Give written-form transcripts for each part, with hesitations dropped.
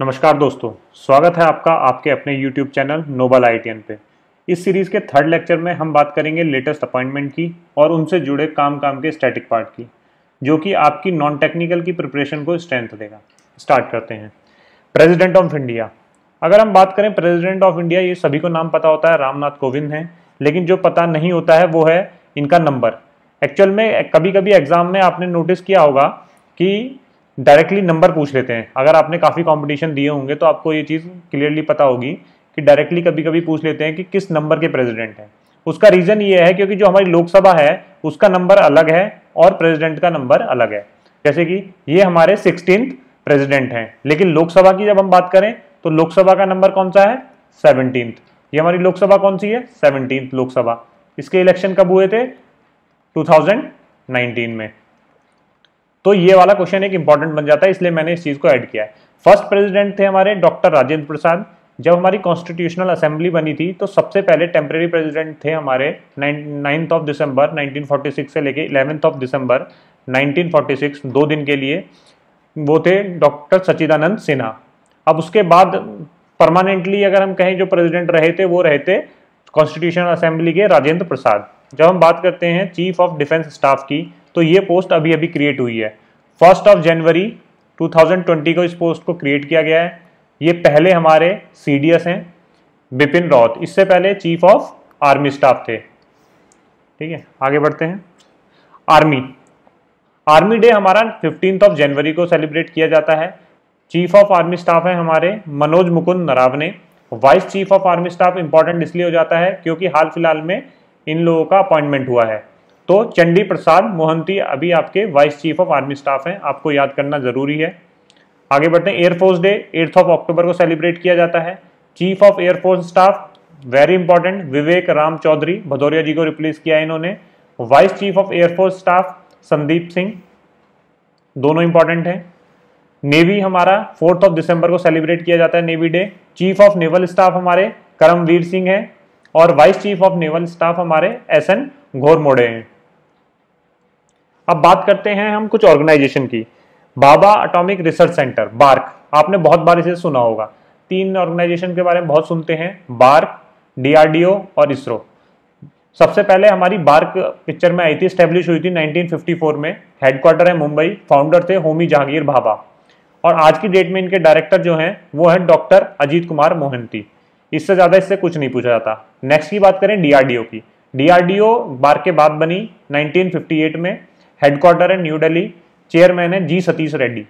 नमस्कार दोस्तों, स्वागत है आपका आपके अपने YouTube चैनल नोबल IITian पे। इस सीरीज़ के थर्ड लेक्चर में हम बात करेंगे लेटेस्ट अपॉइंटमेंट की और उनसे जुड़े काम के स्टैटिक पार्ट की, जो कि आपकी नॉन टेक्निकल की प्रिपरेशन को स्ट्रेंथ देगा। स्टार्ट करते हैं। President of India. अगर हम बात करें प्रेसिडेंट ऑफ इंडिया, ये सभी को नाम पता होता है, रामनाथ कोविंद हैं, लेकिन जो पता नहीं होता है वो है इनका नंबर। एक्चुअल में कभी कभी एग्जाम में आपने नोटिस किया होगा कि डायरेक्टली नंबर पूछ लेते हैं। अगर आपने काफ़ी कंपटीशन दिए होंगे तो आपको ये चीज़ क्लियरली पता होगी कि डायरेक्टली कभी कभी पूछ लेते हैं कि किस नंबर के प्रेसिडेंट हैं। उसका रीज़न ये है क्योंकि जो हमारी लोकसभा है उसका नंबर अलग है और प्रेसिडेंट का नंबर अलग है। जैसे कि ये हमारे 16th प्रेसिडेंट हैं, लेकिन लोकसभा की जब हम बात करें तो लोकसभा का नंबर कौन सा है? 17th। ये हमारी लोकसभा कौन सी है? 17th लोकसभा। इसके इलेक्शन कब हुए थे? 2019 में। तो ये वाला क्वेश्चन एक इंपॉर्टेंट बन जाता है, इसलिए मैंने इस चीज को ऐड किया है। फर्स्ट प्रेसिडेंट थे हमारे डॉक्टर राजेंद्र प्रसाद। जब हमारी कॉन्स्टिट्यूशनल असेंबली बनी थी तो सबसे पहले टेम्परेरी प्रेसिडेंट थे हमारे 9 दिसंबर 1946 से लेके 11 दिसंबर 1946, 2 दिन के लिए वो थे डॉक्टर सच्चिदानंद सिन्हा। अब उसके बाद परमानेंटली अगर हम कहें जो प्रेसिडेंट रहे थे वो रहे थे कॉन्स्टिट्यूशनल असेंबली के राजेंद्र प्रसाद। जब हम बात करते हैं चीफ ऑफ डिफेंस स्टाफ की, तो ये पोस्ट अभी अभी क्रिएट हुई है। 1 जनवरी 2020 को इस पोस्ट को क्रिएट किया गया है। ये पहले हमारे CDS हैं बिपिन रावत, इससे पहले चीफ ऑफ आर्मी स्टाफ थे। ठीक है, आगे बढ़ते हैं। आर्मी डे हमारा 15 जनवरी को सेलिब्रेट किया जाता है। चीफ ऑफ आर्मी स्टाफ है हमारे Manoj Mukund Naravane. Vice chief of army staff important इसलिए हो जाता है क्योंकि हाल फिलहाल में इन लोगों का अपॉइंटमेंट हुआ है। तो चंडी प्रसाद मोहंती अभी आपके vice chief of army staff हैं, आपको याद करना जरूरी है। आगे बढ़ते हैं। एयरफोर्स डे 8 अक्टूबर को सेलिब्रेट किया जाता है। Chief of air force staff very important Vivek Ram Chaudhary, Bhadauria ji को रिप्लेस किया है इन्होंने। Vice chief of air force staff Sandeep Singh, दोनों इंपॉर्टेंट हैं। नेवी हमारा 4 दिसंबर को सेलिब्रेट किया जाता है navy day. Chief of naval staff हमारे करमवीर सिंह हैं और vice chief of naval staff हमारे SN घोरमोड़े हैं। अब बात करते हैं हम कुछ ऑर्गेनाइजेशन की। Bhabha atomic research centre, BARC, आपने बहुत बार इसे सुना होगा। 3 ऑर्गेनाइजेशन के बारे में बहुत सुनते हैं, बार्क, DRDO और इसरो। सबसे पहले हमारी बार्क पिक्चर में आई थी, स्टैब्लिश हुई थी 1954 में। हेडक्वार्टर है मुंबई, फाउंडर थे होमी जहांगीर भाभा और आज की डेट में इनके डायरेक्टर जो हैं वो है डॉक्टर अजीत कुमार मोहंती। इससे ज्यादा इससे कुछ नहीं पूछा जाता। नेक्स्ट की बात करें DRDO की। DRDO बार्क के बाद बनी 1958 में। हेडक्वार्टर है न्यू दिल्ली, चेयरमैन है G सतीश रेड्डी।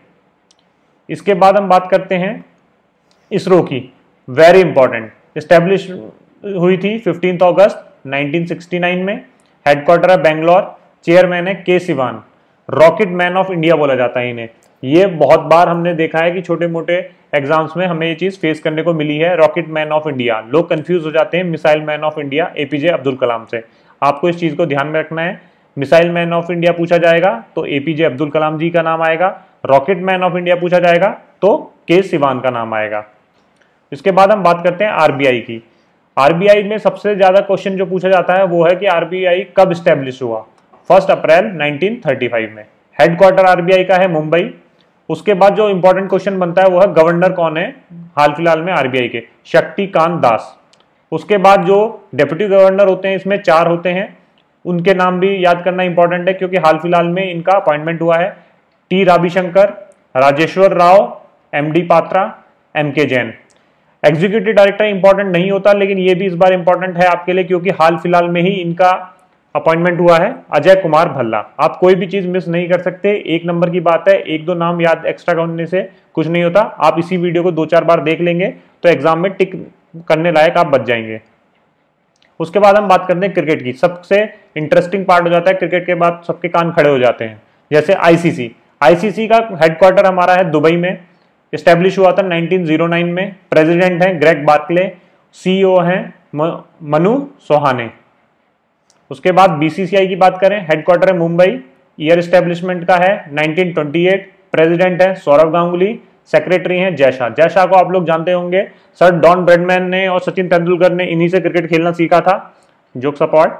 इसके बाद हम बात करते हैं इसरो की। वेरी इंपॉर्टेंट, स्टैब्लिश हुई थी 15 अगस्त 1969 में। हेडक्वार्टर है बेंगलोर, चेयरमैन है K Sivan. Rocket man of India बोला जाता है इन्हें। ये बहुत बार हमने देखा है कि छोटे मोटे एग्जाम्स में हमें ये चीज फेस करने को मिली है, रॉकेट मैन ऑफ इंडिया। लोग कंफ्यूज हो जाते हैं missile man of India APJ Abdul Kalam से। आपको इस चीज को ध्यान में रखना है। मिसाइल मैन ऑफ इंडिया पूछा जाएगा तो APJ अब्दुल कलाम जी का नाम आएगा। रॉकेट मैन ऑफ इंडिया पूछा जाएगा तो K सिवान का नाम आएगा। इसके बाद हम बात करते हैं RBI की। RBI में सबसे ज्यादा क्वेश्चन जो पूछा जाता है वो है कि RBI कब स्टैब्लिश हुआ? 1 अप्रैल 1935 में। हेडक्वार्टर RBI का है मुंबई। उसके बाद जो इंपॉर्टेंट क्वेश्चन बनता है वो है गवर्नर कौन है हाल फिलहाल में RBI के? शक्तिकांत दास। उसके बाद जो डेप्यूटी गवर्नर होते हैं इसमें 4 होते हैं, उनके नाम भी याद करना इंपॉर्टेंट है क्योंकि हाल फिलहाल में इनका अपॉइंटमेंट हुआ है। T Ravishankar, Rajeshwar Rao, MD Patra, MK Jain. Executive director important नहीं होता, लेकिन ये भी इस बार इंपॉर्टेंट है आपके लिए क्योंकि हाल फिलहाल में ही इनका अपॉइंटमेंट हुआ है, अजय कुमार भल्ला। आप कोई भी चीज मिस नहीं कर सकते, 1 नंबर की बात है। 1-2 नाम याद एक्स्ट्रा करने से कुछ नहीं होता। आप इसी वीडियो को 2-4 बार देख लेंगे तो एग्जाम में टिक करने लायक आप बच जाएंगे। उसके बाद हम बात करते हैं क्रिकेट की। सबसे इंटरेस्टिंग पार्ट हो जाता है क्रिकेट के बाद सबके कान खड़े हो जाते हैं, जैसे ICC का हेडक्वार्टर हमारा है दुबई में। स्टैब्लिश हुआ था 1909 में। प्रेसिडेंट हैं ग्रेग बार्कले, CEO हैं मनु सोहाने। उसके बाद BCCI की बात करें, हेडक्वार्टर है मुंबई। ईयर स्टैब्लिशमेंट का है 1928। प्रेसिडेंट है सौरव गांगुली, सेक्रेटरी हैं जय शाह। जय शाह को आप लोग जानते होंगे, सर डॉन ब्रैडमैन ने और सचिन तेंदुलकर ने इन्हीं से क्रिकेट खेलना सीखा था। जोक्स अपार्ट,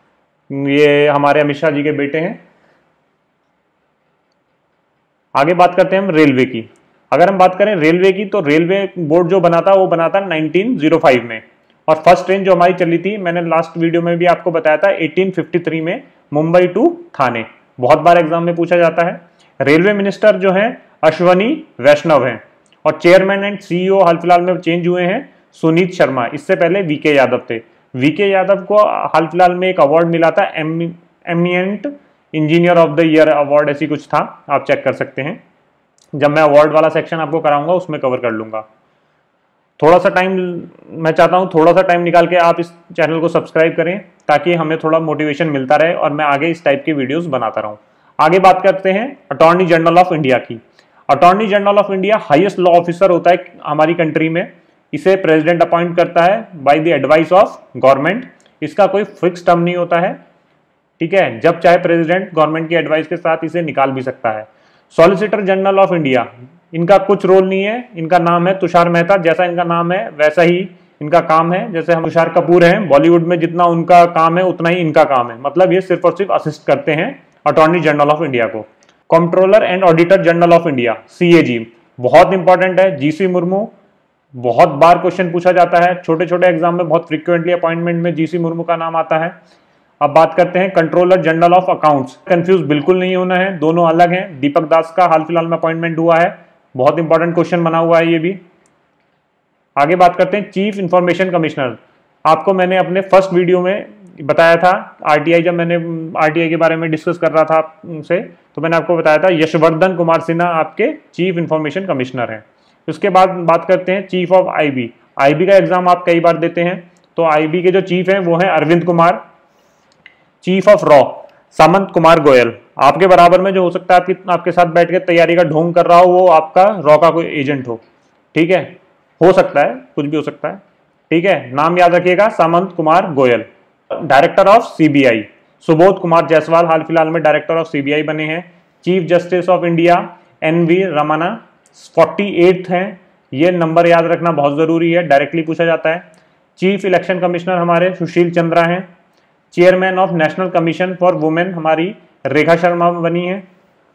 ये हमारे अमित शाह जी के बेटे हैं। आगे बात करते हैं हम रेलवे की। अगर हम बात करें रेलवे की, तो रेलवे बोर्ड जो बना था वो बना था 1905 में, और फर्स्ट ट्रेन जो हमारी चली थी, मैंने लास्ट वीडियो में भी आपको बताया था, 1853 में मुंबई टू थाने। बहुत बार एग्जाम में पूछा जाता है। रेलवे मिनिस्टर जो है अश्वनी वैष्णव हैं, और चेयरमैन एंड सीईओ हाल फिलहाल में चेंज हुए हैं, सुनीत शर्मा। इससे पहले वीके यादव थे। वीके यादव को हाल फिलहाल में एक अवार्ड मिला था, eminent engineer of the year award, ऐसी कुछ था, आप चेक कर सकते हैं। जब मैं अवार्ड वाला सेक्शन आपको कराऊंगा उसमें कवर कर लूंगा। थोड़ा सा टाइम मैं चाहता हूँ, थोड़ा सा टाइम निकाल के आप इस चैनल को सब्सक्राइब करें, ताकि हमें थोड़ा मोटिवेशन मिलता रहे और मैं आगे इस टाइप की वीडियोस बनाता रहूँ। आगे बात करते हैं अटॉर्नी जनरल ऑफ इंडिया की। Attorney general of India highest law officer होता है हमारी कंट्री में। इसे प्रेसिडेंट अपॉइंट करता है by the advice of government. इसका कोई फिक्स टर्म नहीं होता है, ठीक है। जब चाहे प्रेसिडेंट गवर्नमेंट की एडवाइस के साथ इसे निकाल भी सकता है। सॉलिसिटर जनरल ऑफ इंडिया, इनका कुछ रोल नहीं है। इनका नाम है तुषार मेहता। जैसा इनका नाम है वैसा ही इनका काम है। जैसे हम तुषार कपूर हैं बॉलीवुड में, जितना उनका काम है उतना ही इनका काम है। मतलब ये सिर्फ और सिर्फ असिस्ट करते हैं अटॉर्नी जनरल ऑफ इंडिया को। Controller and auditor general of India, CAG, बहुत इंपॉर्टेंट है। जीसी मुर्मू, बहुत बार क्वेश्चन पूछा जाता है, छोटे छोटे एग्जाम में बहुत फ्रिक्वेंटली अपॉइंटमेंट में जीसी मुर्मू का नाम आता है। अब बात करते हैं controller general of accounts. Confuse बिल्कुल नहीं होना है, दोनों अलग हैं। दीपक दास का हाल फिलहाल में अपॉइंटमेंट हुआ है, बहुत इंपॉर्टेंट क्वेश्चन बना हुआ है ये भी। आगे बात करते हैं चीफ इंफॉर्मेशन कमिश्नर। आपको मैंने अपने फर्स्ट वीडियो में बताया था आरटीआई, जब मैंने आरटीआई के बारे में डिस्कस कर रहा था आपसे, तो मैंने आपको बताया था यशवर्धन कुमार सिन्हा आपके चीफ इंफॉर्मेशन कमिश्नर हैं। उसके बाद बात करते हैं चीफ ऑफ आईबी। आईबी का एग्जाम आप कई बार देते हैं, तो आईबी के जो चीफ हैं वो हैं अरविंद कुमार। चीफ ऑफ रॉ सामंत कुमार गोयल। आपके बराबर में जो हो सकता है आपके साथ बैठ के तैयारी का ढोंग कर रहा हो, वो आपका रॉ का कोई एजेंट हो, ठीक है। हो सकता है, कुछ भी हो सकता है, ठीक है। नाम याद रखिएगा, Samant Kumar Goel. Director of CBI Subodh Kumar Jaiswal हाल फिलहाल में डायरेक्टर ऑफ सीबीआई बने हैं। Chief justice of India NV Ramana 48 हैं। ये नंबर याद रखना बहुत जरूरी है, डायरेक्टली पूछा जाता है। चीफ इलेक्शन कमिश्नर हमारे सुशील चंद्रा हैं। Chairman of national commission for women हमारी रेखा शर्मा बनी है।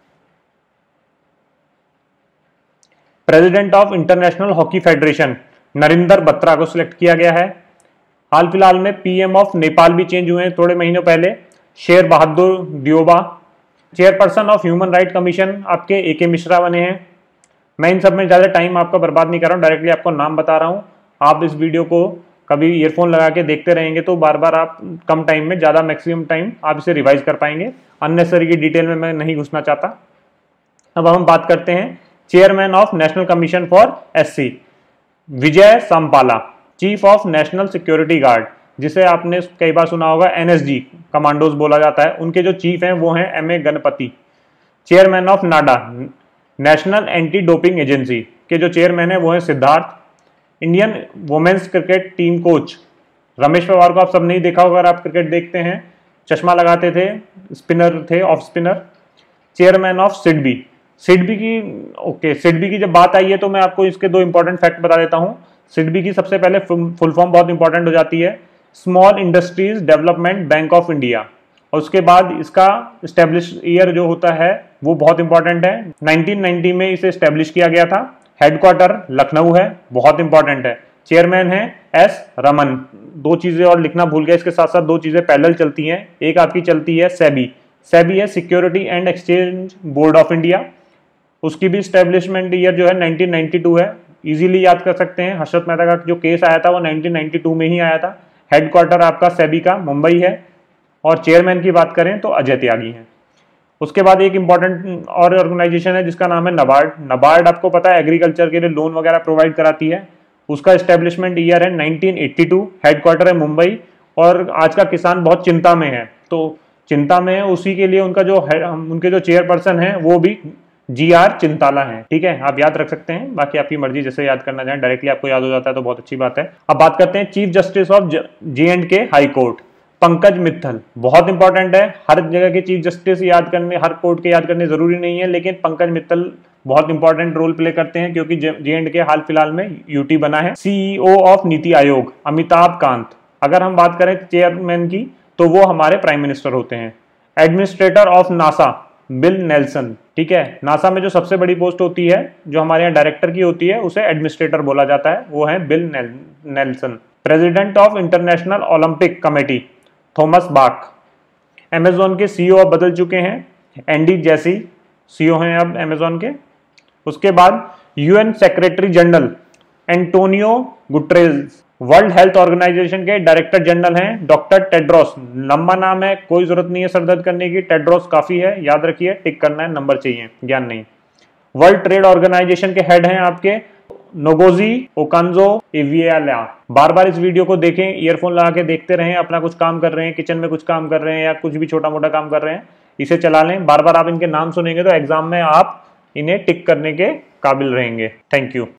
President of international hockey federation Narinder Batra को सिलेक्ट किया गया है। हाल फिलहाल में पीएम ऑफ नेपाल भी चेंज हुए हैं थोड़े महीनों पहले, Sher Bahadur Deuba. Chairperson of human right commission आपके एके मिश्रा बने हैं। मैं इन सब में ज़्यादा टाइम आपका बर्बाद नहीं कर रहा हूँ, डायरेक्टली आपको नाम बता रहा हूँ। आप इस वीडियो को कभी ईयरफोन लगा के देखते रहेंगे तो बार बार आप कम टाइम में, ज़्यादा मैक्सिमम टाइम आप इसे रिवाइज कर पाएंगे। अननेसेसरी की डिटेल में मैं नहीं घुसना चाहता। अब हम बात करते हैं chairman of national commission for SC Vijay Sampla. Chief of national security guard, जिसे आपने कई बार सुना होगा एनएसजी कमांडोज बोला जाता है, उनके जो चीफ हैं वो हैं MA Ganpati. Chairman of NADA national anti doping agency के जो चेयरमैन है वो है Siddharth. Indian women's cricket team coach Ramesh Pawar को आप सब नहीं देखा होगा, अगर आप क्रिकेट देखते हैं, चश्मा लगाते थे, स्पिनर थे, off spinner. Chairman of SIDBI. SIDBI की जब बात आई है तो मैं आपको इसके दो इंपॉर्टेंट फैक्ट बता देता हूं। सिडबी की सबसे पहले फुल फॉर्म बहुत इंपॉर्टेंट हो जाती है, small industries development bank of India. और उसके बाद इसका स्टैब्लिश ईयर जो होता है वो बहुत इंपॉर्टेंट है, 1990 में इसे स्टैब्लिश किया गया था। हेडक्वार्टर लखनऊ है, बहुत इंपॉर्टेंट है। चेयरमैन है एस रमन। दो चीजें और लिखना भूल गया, इसके साथ साथ दो चीजें पैरेलल चलती हैं। एक आपकी चलती है सेबी, सेबी है security and exchange board of India, उसकी भी स्टैब्लिशमेंट ईयर जो है 1992 है। इजीली याद कर सकते हैं, हर्षद मेहता का जो केस आया था वो 1992 में ही आया था। हेडक्वार्टर आपका सेबी का मुंबई है। और चेयरमैन की बात करें तो अजय त्यागी हैं। उसके बाद एक इंपॉर्टेंट और ऑर्गेनाइजेशन है जिसका नाम है नबार्ड। नबार्ड आपको पता है एग्रीकल्चर के लिए लोन वगैरह प्रोवाइड कराती है। उसका एस्टेब्लिशमेंट ईयर है 1982, हेडक्वार्टर है मुंबई। और आज का किसान बहुत चिंता में है, तो चिंता में है उसी के लिए उनके जो चेयरपर्सन है वो भी जीआर चिंताला है, ठीक है। आप याद रख सकते हैं, बाकी आपकी मर्जी, जैसे याद करना चाहें, डायरेक्टली आपको याद हो जाता है तो बहुत अच्छी बात है। अब बात करते हैं chief justice of J&K high court, Pankaj Mittal. बहुत इंपॉर्टेंट है, हर जगह के चीफ जस्टिस याद करने, हर कोर्ट के याद करने जरूरी नहीं है, लेकिन पंकज मित्तल बहुत इंपॉर्टेंट रोल प्ले करते हैं क्योंकि J&K हाल फिलहाल में यूटी बना है। CEO of NITI Aayog Amitabh Kant. अगर हम बात करें चेयरमैन की तो वो हमारे प्राइम मिनिस्टर होते हैं। Administrator of NASA Bill Nelson, ठीक है। नासा में जो सबसे बड़ी पोस्ट होती है, जो हमारे यहाँ डायरेक्टर की होती है, उसे एडमिनिस्ट्रेटर बोला जाता है, वो है Bill Nelson. President of international Olympic committee Thomas Bach. Amazon के सीईओ अब बदल चुके हैं, एंडी जैसी सीईओ हैं अब अमेजोन के। उसके बाद UN secretary general Antonio Guterres. World health organisation के डायरेक्टर जनरल हैं डॉक्टर टेड्रोस। लंबा नाम है, कोई जरूरत नहीं है सर दर्द करने की, टेड्रोस काफी है, याद रखिए, टिक करना है, नंबर चाहिए, ज्ञान नहीं। वर्ल्ड ट्रेड ऑर्गेनाइजेशन के हेड हैं आपके नोगोजी ओकांजो इवियाला। बार बार इस वीडियो को देखें, ईयरफोन लगा के देखते रहें, अपना कुछ काम कर रहे हैं, किचन में कुछ काम कर रहे हैं या कुछ भी छोटा मोटा काम कर रहे हैं, इसे चला लें। बार बार आप इनके नाम सुनेंगे तो एग्जाम में आप इन्हें टिक करने के काबिल रहेंगे। Thank you.